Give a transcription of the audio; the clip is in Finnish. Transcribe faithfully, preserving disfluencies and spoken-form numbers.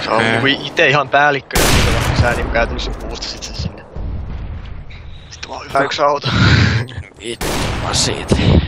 Se on niinku ite ihan päällikkö ja siitä vaikka sä niinku käytännössä boostasit sen sinne. Sitten vaan hyvä yks auto. Vittu, mä siitä.